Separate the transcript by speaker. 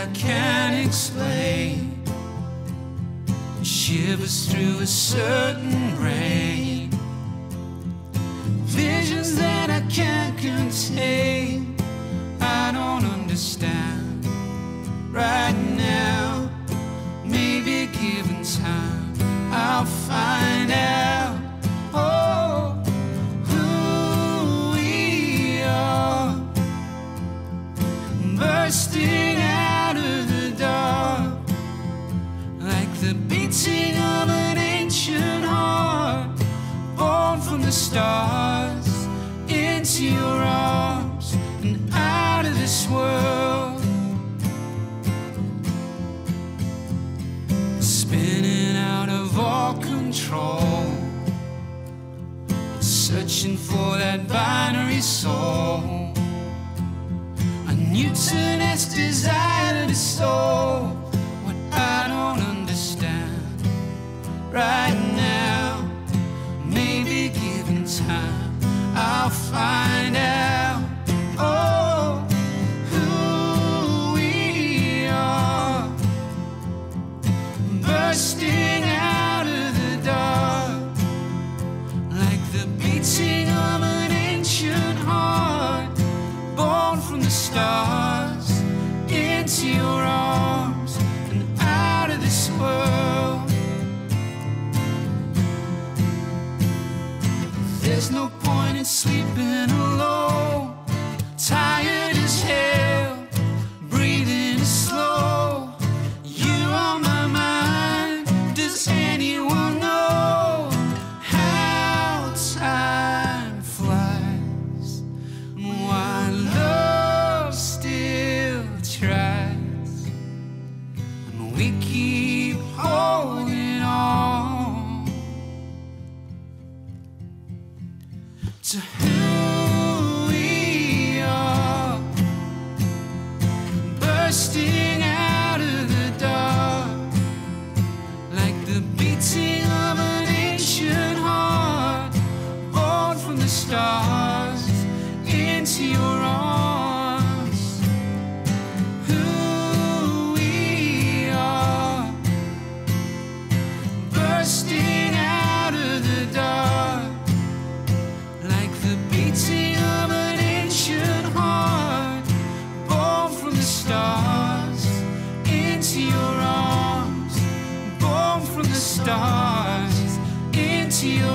Speaker 1: I can't explain, shivers through a certain rain, visions that I can't contain. I don't understand right now. Maybe given time I'll find out. Oh, who we are, bursting out of the dark, like the beating of an ancient heart, born from the stars into your arms and out of this world, spinning out of all control, searching for that binary soul, a Newton-esque desire to solve what I don't understand right now. Maybe given time I'll find out. Oh, who we are, bursting out of the dark, like the beating of an ancient heart, born from the stars into your arms and out of this world. There's no point in sleeping alone, tired as hell, breathing is slow. You're on my mind. Does anyone know how time flies, why love still tries, and we keep holding on to who we are, bursting out of the dark, like the beating of an ancient heart, born from the stars into your arms. Who we are, bursting out of the dark, like the beating of an ancient heart, born from the stars into your arms, born from the stars into your